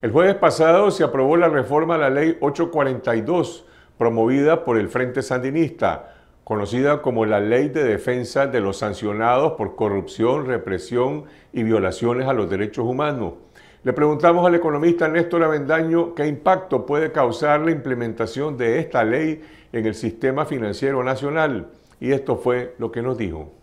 El jueves pasado se aprobó la reforma a la Ley 842, promovida por el Frente Sandinista, conocida como la Ley de Defensa de los Sancionados por Corrupción, Represión y Violaciones a los Derechos Humanos. Le preguntamos al economista Néstor Avendaño qué impacto puede causar la implementación de esta ley en el sistema financiero nacional. Y esto fue lo que nos dijo.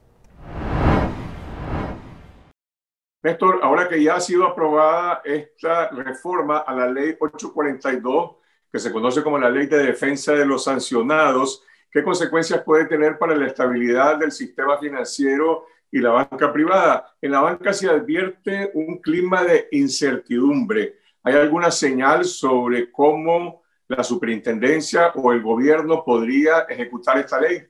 Néstor, ahora que ya ha sido aprobada esta reforma a la ley 842, que se conoce como la ley de defensa de los sancionados, ¿qué consecuencias puede tener para la estabilidad del sistema financiero y la banca privada? En la banca se advierte un clima de incertidumbre. ¿Hay alguna señal sobre cómo la superintendencia o el gobierno podría ejecutar esta ley?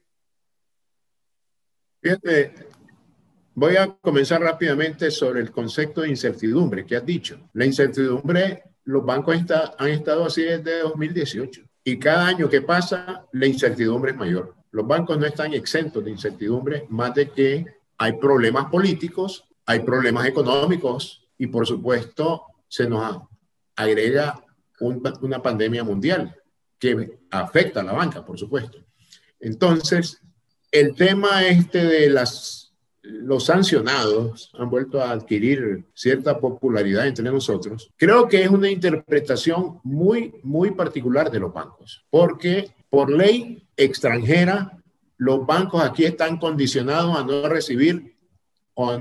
Fíjate, voy a comenzar rápidamente sobre el concepto de incertidumbre que has dicho. La incertidumbre, los bancos han estado así desde 2018 y cada año que pasa la incertidumbre es mayor. Los bancos no están exentos de incertidumbre, más de que hay problemas políticos, hay problemas económicos y por supuesto se nos agrega una pandemia mundial que afecta a la banca, por supuesto. Entonces, el tema de los sancionados han vuelto a adquirir cierta popularidad entre nosotros. Creo que es una interpretación muy particular de los bancos, porque por ley extranjera, los bancos aquí están condicionados a no recibir o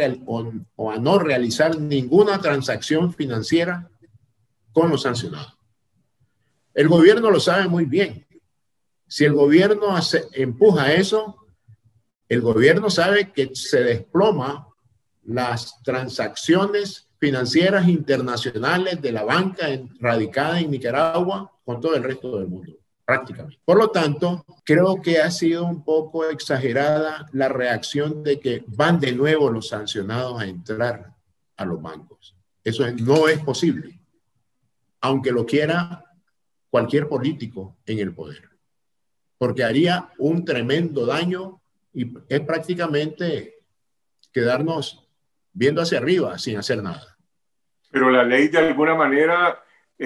a no realizar ninguna transacción financiera con los sancionados. El gobierno lo sabe muy bien. Si el gobierno empuja eso, el gobierno sabe que se desploma las transacciones financieras internacionales de la banca radicada en Nicaragua con todo el resto del mundo, prácticamente. Por lo tanto, creo que ha sido un poco exagerada la reacción de que van de nuevo los sancionados a entrar a los bancos. Eso no es posible, aunque lo quiera cualquier político en el poder, porque haría un tremendo daño y es prácticamente quedarnos viendo hacia arriba sin hacer nada. Pero la ley de alguna manera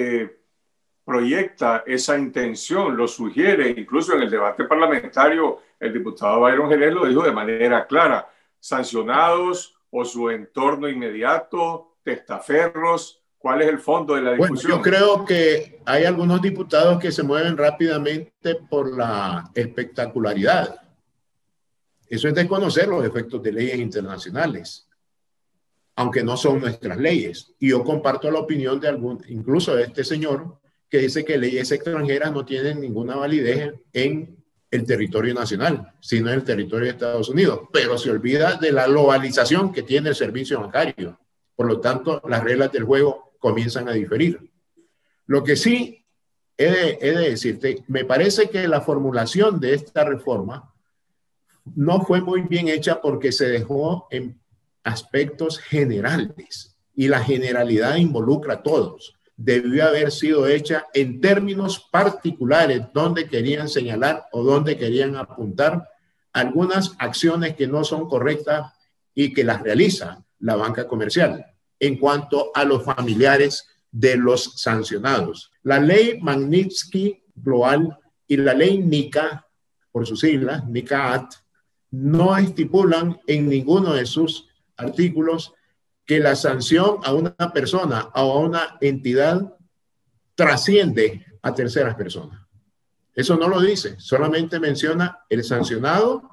proyecta esa intención, lo sugiere, incluso en el debate parlamentario, el diputado Byron Jerez lo dijo de manera clara: sancionados o su entorno inmediato, testaferros. ¿Cuál es el fondo de la discusión? Bueno, yo creo que hay algunos diputados que se mueven rápidamente por la espectacularidad. Eso es desconocer los efectos de leyes internacionales, aunque no son nuestras leyes. Y yo comparto la opinión de incluso de este señor, que dice que leyes extranjeras no tienen ninguna validez en el territorio nacional, sino en el territorio de Estados Unidos. Pero se olvida de la globalización que tiene el servicio bancario. Por lo tanto, las reglas del juego comienzan a diferir. Lo que sí he de decirte, me parece que la formulación de esta reforma no fue muy bien hecha porque se dejó en aspectos generales y la generalidad involucra a todos. Debió haber sido hecha en términos particulares donde querían señalar o donde querían apuntar algunas acciones que no son correctas y que las realiza la banca comercial en cuanto a los familiares de los sancionados. La ley Magnitsky Global y la ley NICA, por sus siglas, NICA Act, no estipulan en ninguno de sus artículos que la sanción a una persona o a una entidad trasciende a terceras personas. Eso no lo dice, solamente menciona el sancionado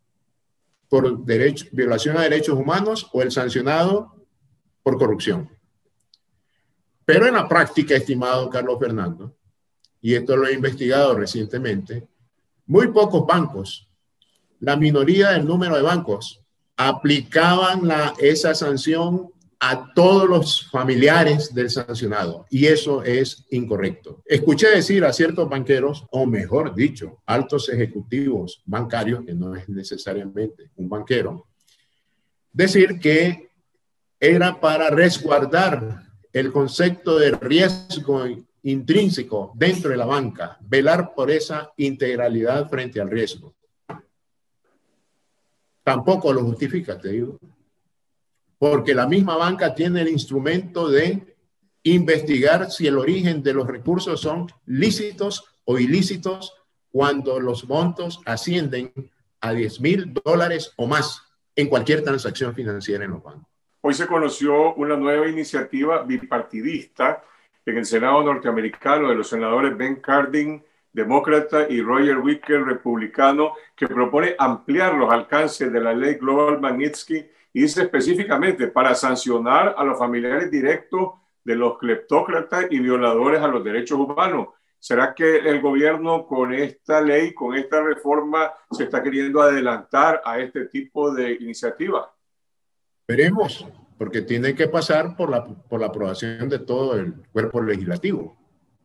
por violación a derechos humanos o el sancionado por corrupción. Pero en la práctica, estimado Carlos Fernando, y esto lo he investigado recientemente, muy pocos bancos, la minoría del número de bancos, aplicaban esa sanción a todos los familiares del sancionado, y eso es incorrecto. Escuché decir a ciertos banqueros, o mejor dicho, altos ejecutivos bancarios, que no es necesariamente un banquero, decir que era para resguardar el concepto de riesgo intrínseco dentro de la banca, velar por esa integralidad frente al riesgo. Tampoco lo justifica, te digo, porque la misma banca tiene el instrumento de investigar si el origen de los recursos son lícitos o ilícitos cuando los montos ascienden a $10,000 o más en cualquier transacción financiera en los bancos. Hoy se conoció una nueva iniciativa bipartidista en el Senado norteamericano de los senadores Ben Cardin, demócrata, y Roger Wicker, republicano, que propone ampliar los alcances de la ley Global Magnitsky y dice específicamente para sancionar a los familiares directos de los cleptócratas y violadores a los derechos humanos. ¿Será que el gobierno con esta ley, con esta reforma, se está queriendo adelantar a este tipo de iniciativas? Veremos, porque tiene que pasar por la aprobación de todo el cuerpo legislativo.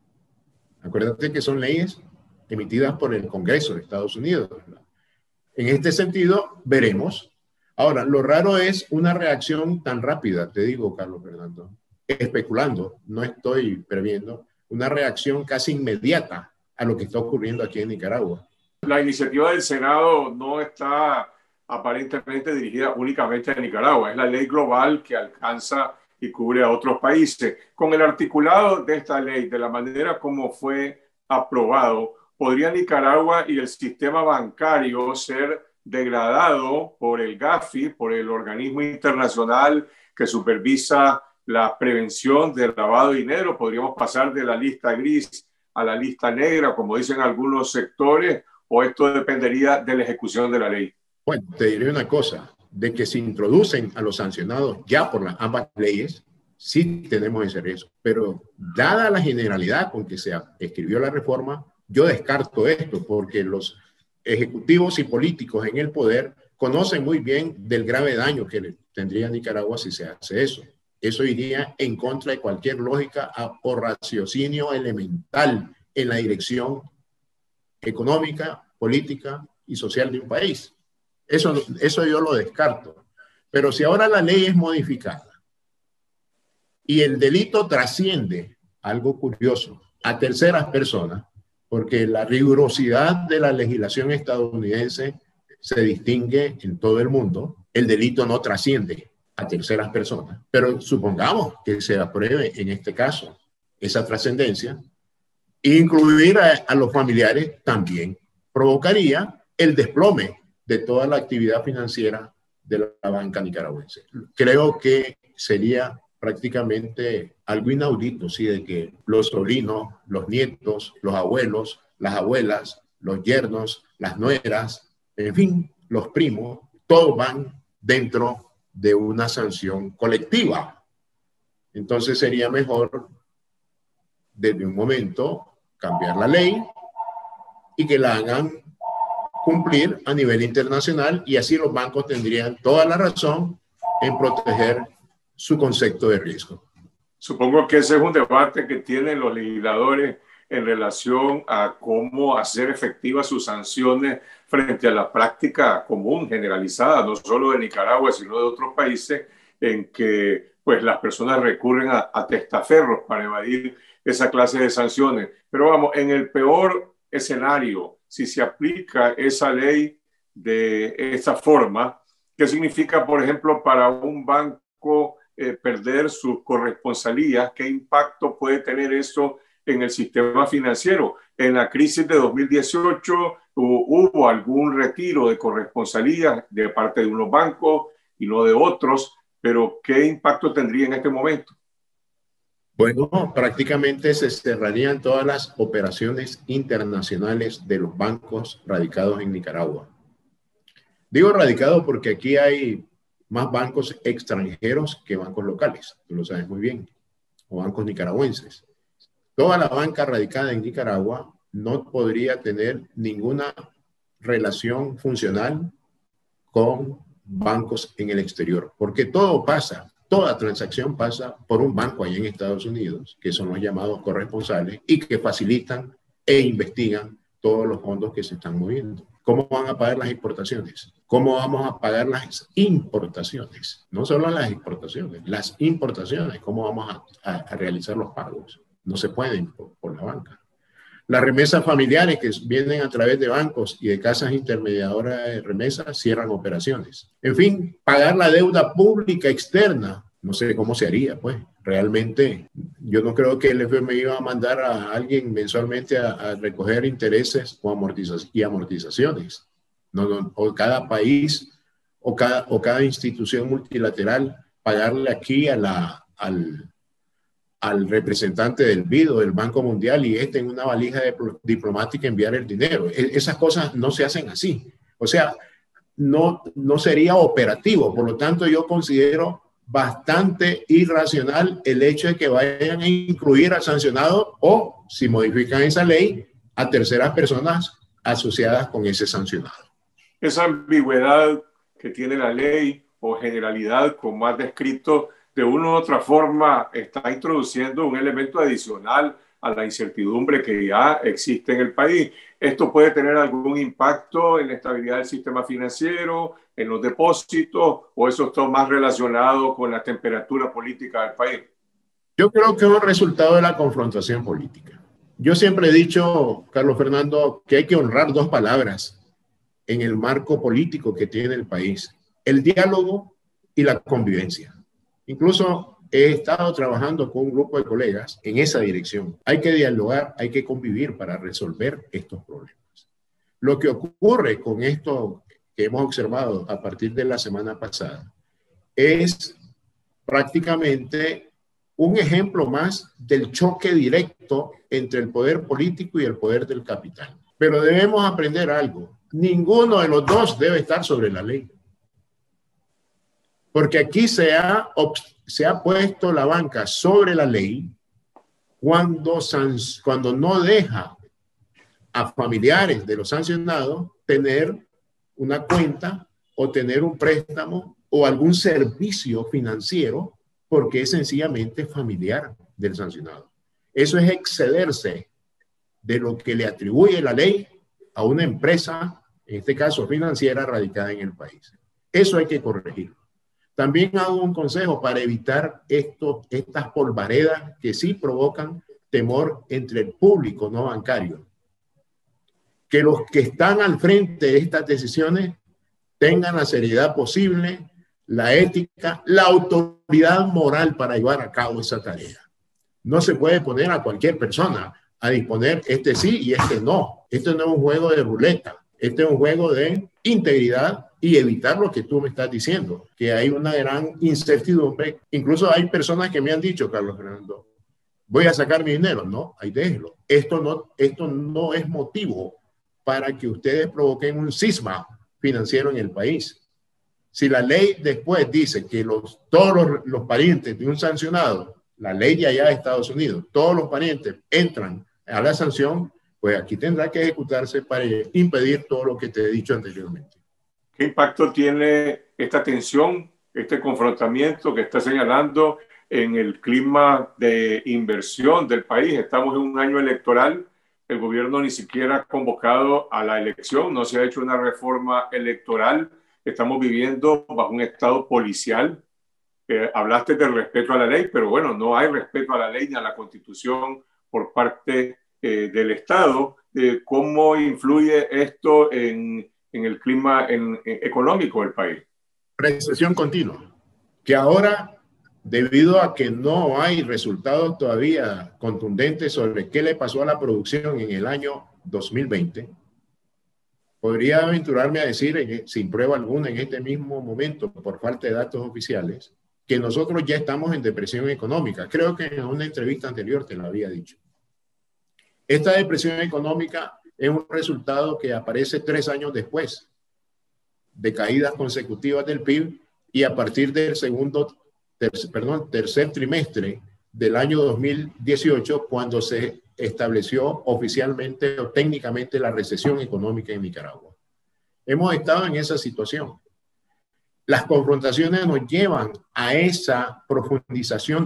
Acuérdate que son leyes emitidas por el Congreso de Estados Unidos, ¿verdad? En este sentido, veremos. Ahora, lo raro es una reacción tan rápida, te digo, Carlos Fernando, especulando, no estoy previendo, una reacción casi inmediata a lo que está ocurriendo aquí en Nicaragua. La iniciativa del Senado no está aparentemente dirigida únicamente a Nicaragua, es la ley global que alcanza y cubre a otros países. Con el articulado de esta ley, de la manera como fue aprobado, ¿podría Nicaragua y el sistema bancario ser degradado por el Gafi, por el organismo internacional que supervisa la prevención del lavado de dinero? ¿Podríamos pasar de la lista gris a la lista negra, como dicen algunos sectores, o esto dependería de la ejecución de la ley? Bueno, te diré una cosa, de que se introducen a los sancionados ya por ambas leyes, sí tenemos ese riesgo. Pero dada la generalidad con que se escribió la reforma, yo descarto esto, porque los ejecutivos y políticos en el poder conocen muy bien del grave daño que le tendría a Nicaragua si se hace eso. Eso iría en contra de cualquier lógica o raciocinio elemental en la dirección económica, política y social de un país. Eso yo lo descarto. Pero si ahora la ley es modificada y el delito trasciende, algo curioso, a terceras personas, porque la rigurosidad de la legislación estadounidense se distingue en todo el mundo, el delito no trasciende a terceras personas. Pero supongamos que se apruebe en este caso esa trascendencia, incluir a los familiares también provocaría el desplome de toda la actividad financiera de la banca nicaragüense. Creo que sería prácticamente algo inaudito, sí, de que los sobrinos, los nietos, los abuelos, las abuelas, los yernos, las nueras, en fin, los primos, todos van dentro de una sanción colectiva. Entonces sería mejor, desde un momento, cambiar la ley y que la hagan cumplir a nivel internacional, y así los bancos tendrían toda la razón en proteger su concepto de riesgo. Supongo que ese es un debate que tienen los legisladores en relación a cómo hacer efectivas sus sanciones frente a la práctica común, generalizada, no solo de Nicaragua, sino de otros países, en que pues, las personas recurren a testaferros para evadir esa clase de sanciones. Pero vamos, en el peor escenario, si se aplica esa ley de esa forma, ¿qué significa, por ejemplo, para un banco perder sus corresponsalías? ¿Qué impacto puede tener eso en el sistema financiero? En la crisis de 2018 hubo algún retiro de corresponsalías de parte de unos bancos y no de otros, pero ¿qué impacto tendría en este momento? Bueno, prácticamente se cerrarían todas las operaciones internacionales de los bancos radicados en Nicaragua. Digo radicados porque aquí hay más bancos extranjeros que bancos locales, tú lo sabes muy bien, o bancos nicaragüenses. Toda la banca radicada en Nicaragua no podría tener ninguna relación funcional con bancos en el exterior, porque todo pasa, toda transacción pasa por un banco allá en Estados Unidos, que son los llamados corresponsales y que facilitan e investigan todos los fondos que se están moviendo. ¿Cómo van a pagar las exportaciones? ¿Cómo vamos a pagar las importaciones? No solo las exportaciones, las importaciones. ¿Cómo vamos a realizar los pagos? No se pueden por la banca. Las remesas familiares que vienen a través de bancos y de casas intermediadoras de remesas cierran operaciones. En fin, pagar la deuda pública externa No sé cómo se haría, pues. Realmente, yo no creo que el FMI iba a mandar a alguien mensualmente a recoger intereses o amortizaciones. No, no, o cada país o cada institución multilateral pagarle aquí al representante del BID o del Banco Mundial y en una valija diplomática enviar el dinero. Esas cosas no se hacen así. O sea, no sería operativo. Por lo tanto, yo considero bastante irracional el hecho de que vayan a incluir al sancionado o, si modifican esa ley, a terceras personas asociadas con ese sancionado. Esa ambigüedad que tiene la ley o generalidad, como has descrito, de una u otra forma está introduciendo un elemento adicional a la incertidumbre que ya existe en el país. ¿Esto puede tener algún impacto en la estabilidad del sistema financiero, en los depósitos, o eso está más relacionado con la temperatura política del país? Yo creo que es un resultado de la confrontación política. Yo siempre he dicho, Carlos Fernando, que hay que honrar dos palabras en el marco político que tiene el país: el diálogo y la convivencia. Incluso he estado trabajando con un grupo de colegas en esa dirección. Hay que dialogar, hay que convivir para resolver estos problemas. Lo que ocurre con esto que hemos observado a partir de la semana pasada es prácticamente un ejemplo más del choque directo entre el poder político y el poder del capital. Pero debemos aprender algo: ninguno de los dos debe estar sobre la ley. Porque aquí se ha puesto la banca sobre la ley cuando no deja a familiares de los sancionados tener una cuenta o tener un préstamo o algún servicio financiero, porque es sencillamente familiar del sancionado. Eso es excederse de lo que le atribuye la ley a una empresa, en este caso financiera, radicada en el país. Eso hay que corregirlo. También hago un consejo para evitar estas polvaredas que sí provocan temor entre el público no bancario. Que los que están al frente de estas decisiones tengan la seriedad posible, la ética, la autoridad moral para llevar a cabo esa tarea. No se puede poner a cualquier persona a disponer este sí y este no. Este no es un juego de ruleta. Este es un juego de integridad y evitar lo que tú me estás diciendo, que hay una gran incertidumbre. Incluso hay personas que me han dicho, Carlos Fernando, voy a sacar mi dinero. No, ahí déjelo. Esto no es motivo para que ustedes provoquen un cisma financiero en el país. Si la ley después dice que todos los parientes de un sancionado, la ley de allá de Estados Unidos, todos los parientes entran a la sanción, pues aquí tendrá que ejecutarse para impedir todo lo que te he dicho anteriormente. ¿Qué impacto tiene esta tensión, este confrontamiento que está señalando en el clima de inversión del país? Estamos en un año electoral. El gobierno ni siquiera ha convocado a la elección, no se ha hecho una reforma electoral. Estamos viviendo bajo un estado policial. Hablaste del respeto a la ley, pero bueno, no hay respeto a la ley ni a la Constitución por parte del Estado. ¿Cómo influye esto en el clima económico del país? Recesión continua, que ahora, debido a que no hay resultados todavía contundentes sobre qué le pasó a la producción en el año 2020, podría aventurarme a decir, sin prueba alguna en este mismo momento, por falta de datos oficiales, que nosotros ya estamos en depresión económica. Creo que en una entrevista anterior te lo había dicho. Esta depresión económica es un resultado que aparece 3 años después de caídas consecutivas del PIB y a partir del tercer trimestre del año 2018, cuando se estableció oficialmente o técnicamente la recesión económica en Nicaragua. Hemos estado en esa situación. Las confrontaciones nos llevan a esa profundización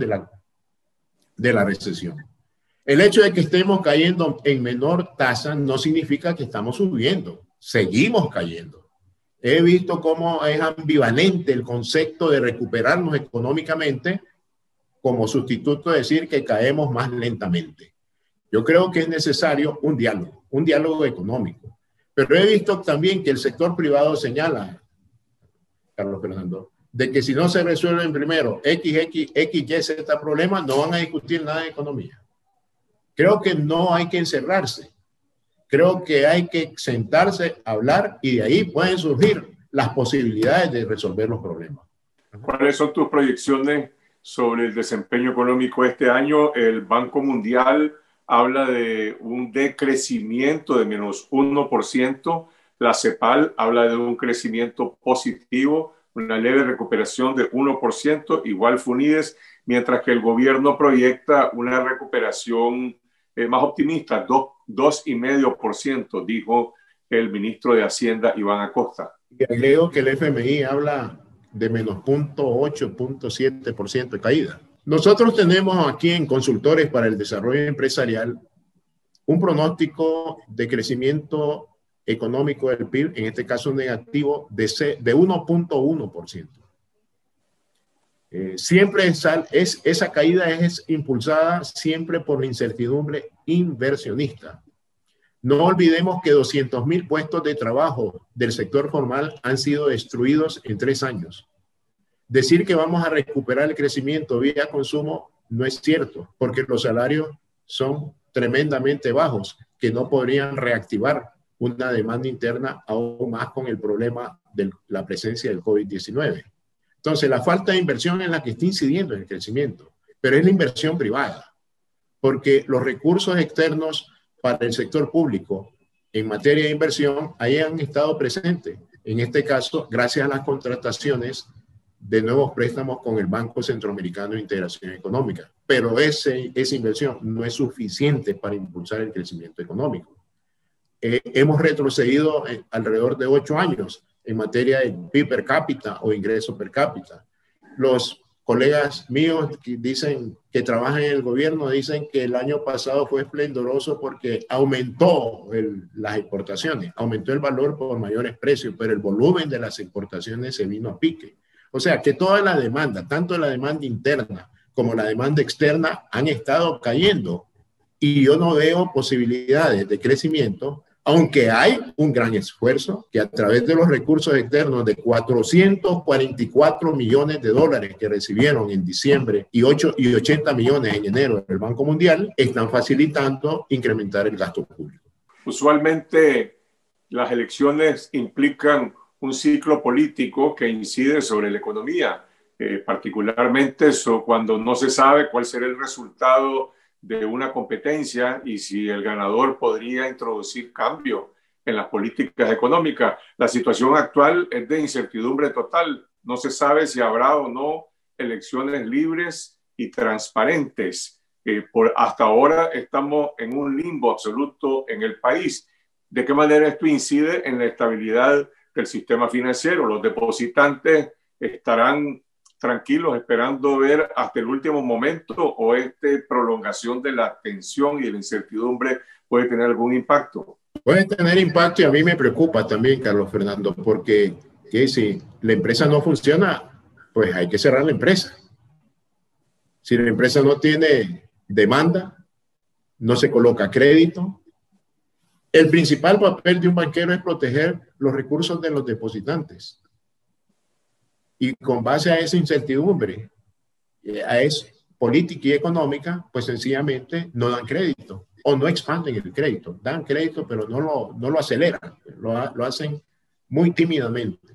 de la recesión. El hecho de que estemos cayendo en menor tasa no significa que estamos subiendo. Seguimos cayendo. He visto cómo es ambivalente el concepto de recuperarnos económicamente como sustituto de decir que caemos más lentamente. Yo creo que es necesario un diálogo económico. Pero he visto también que el sector privado señala, Carlos Fernando, de que si no se resuelven primero X, Y, Z problemas, no van a discutir nada de economía. Creo que no hay que encerrarse. Creo que hay que sentarse, hablar y de ahí pueden surgir las posibilidades de resolver los problemas. ¿Cuáles son tus proyecciones sobre el desempeño económico este año? El Banco Mundial habla de un decrecimiento de -1%. La CEPAL habla de un crecimiento positivo, una leve recuperación de 1%, igual FUNIDES, mientras que el gobierno proyecta una recuperación más optimista, 2,5%, dijo el ministro de Hacienda, Iván Acosta. Y agrego que el FMI habla de -0.8, 0.7% de caída. Nosotros tenemos aquí en Consultores para el Desarrollo Empresarial un pronóstico de crecimiento económico del PIB, en este caso negativo, de 1.1%. Siempre esa caída es impulsada siempre por la incertidumbre inversionista. No olvidemos que 200,000 puestos de trabajo del sector formal han sido destruidos en 3 años. Decir que vamos a recuperar el crecimiento vía consumo no es cierto, porque los salarios son tremendamente bajos, que no podrían reactivar una demanda interna aún más con el problema de la presencia del COVID-19. Entonces, la falta de inversión es la que está incidiendo en el crecimiento, pero es la inversión privada, porque los recursos externos para el sector público en materia de inversión ahí han estado presentes. En este caso, gracias a las contrataciones de nuevos préstamos con el Banco Centroamericano de Integración Económica. Pero esa inversión no es suficiente para impulsar el crecimiento económico. Hemos retrocedido alrededor de 8 años en materia de PIB per cápita o ingreso per cápita. Los colegas míos que dicen que trabajan en el gobierno dicen que el año pasado fue esplendoroso porque aumentó las exportaciones, aumentó el valor por mayores precios, pero el volumen de las exportaciones se vino a pique. O sea que toda la demanda, tanto la demanda interna como la demanda externa, han estado cayendo y yo no veo posibilidades de crecimiento, aunque hay un gran esfuerzo que a través de los recursos externos de 444 millones de dólares que recibieron en diciembre y 80 millones en enero del Banco Mundial, están facilitando incrementar el gasto público. Usualmente las elecciones implican un ciclo político que incide sobre la economía, particularmente cuando no se sabe cuál será el resultado de una competencia y si el ganador podría introducir cambios en las políticas económicas. La situación actual es de incertidumbre total. No se sabe si habrá o no elecciones libres y transparentes. Hasta ahora estamos en un limbo absoluto en el país. ¿De qué manera esto incide en la estabilidad del sistema financiero? Los depositantes estarán tranquilos esperando ver hasta el último momento, o esta prolongación de la tensión y de la incertidumbre puede tener algún impacto? Puede tener impacto y a mí me preocupa también, Carlos Fernando, porque si la empresa no funciona, pues hay que cerrar la empresa. Si la empresa no tiene demanda, no se coloca crédito. El principal papel de un banquero es proteger los recursos de los depositantes. Y con base a esa incertidumbre, a esa política y económica, pues sencillamente no dan crédito o no expanden el crédito. Dan crédito, pero no lo aceleran, lo hacen muy tímidamente.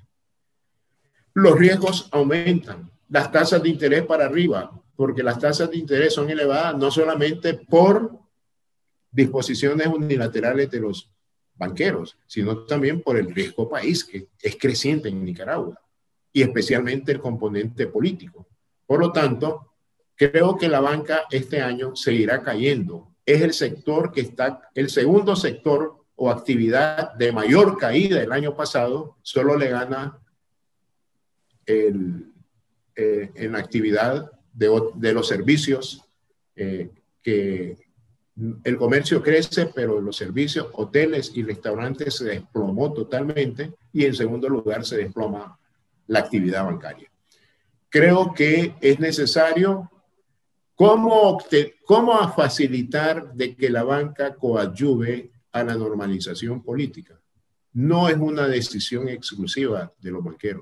Los riesgos aumentan, las tasas de interés para arriba, porque las tasas de interés son elevadas no solamente por disposiciones unilaterales de los banqueros, sino también por el riesgo país, que es creciente en Nicaragua, y especialmente el componente político. Por lo tanto, creo que la banca este año seguirá cayendo. Es el sector que está, el segundo sector o actividad de mayor caída el año pasado, solo le gana en la actividad de los servicios, que el comercio crece, pero los servicios, hoteles y restaurantes se desplomó totalmente, y en segundo lugar se desploma la actividad bancaria. Creo que es necesario cómo facilitar de que la banca coadyuve a la normalización política. No es una decisión exclusiva de los banqueros.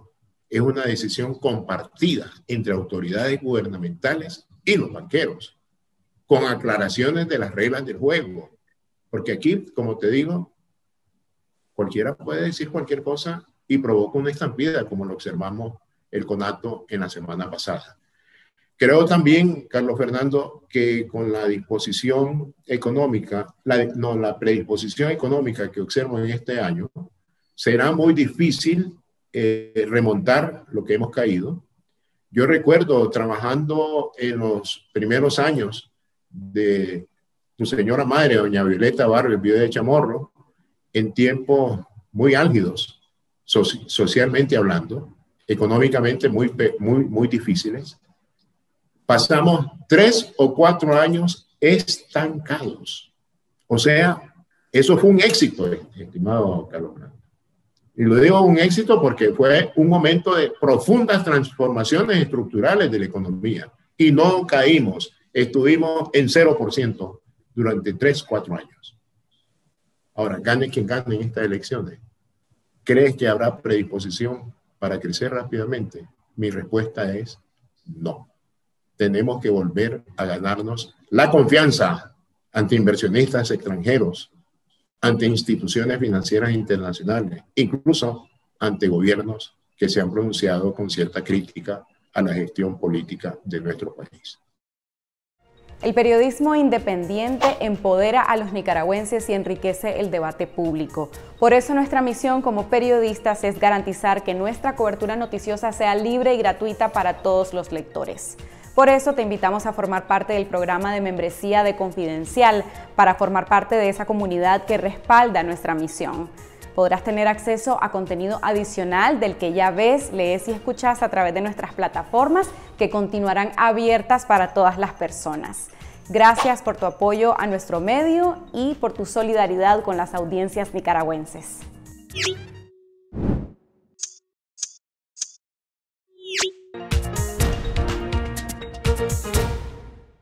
es una decisión compartida entre autoridades gubernamentales y los banqueros, con aclaraciones de las reglas del juego. Porque aquí, como te digo, cualquiera puede decir cualquier cosa y provoca una estampida, como lo observamos el CONATO en la semana pasada. Creo también, Carlos Fernando, que con la disposición económica, la predisposición económica que observo en este año, será muy difícil remontar lo que hemos caído. Yo recuerdo trabajando en los primeros años de tu señora madre, doña Violeta Barrios, viuda de Chamorro, en tiempos muy álgidos, socialmente hablando, económicamente muy difíciles. Pasamos 3 o 4 años estancados. O sea, eso fue un éxito, estimado Carlos Fernando. Y lo digo un éxito porque fue un momento de profundas transformaciones estructurales de la economía. Y no caímos, estuvimos en 0% durante 3 o 4 años. Ahora, gane quien gane en estas elecciones. ¿Crees que habrá predisposición para crecer rápidamente? Mi respuesta es no. Tenemos que volver a ganarnos la confianza ante inversionistas extranjeros, ante instituciones financieras internacionales, incluso ante gobiernos que se han pronunciado con cierta crítica a la gestión política de nuestro país. El periodismo independiente empodera a los nicaragüenses y enriquece el debate público. Por eso nuestra misión como periodistas es garantizar que nuestra cobertura noticiosa sea libre y gratuita para todos los lectores. Por eso te invitamos a formar parte del programa de membresía de Confidencial, para formar parte de esa comunidad que respalda nuestra misión. Podrás tener acceso a contenido adicional del que ya ves, lees y escuchas a través de nuestras plataformas, que continuarán abiertas para todas las personas. Gracias por tu apoyo a nuestro medio y por tu solidaridad con las audiencias nicaragüenses.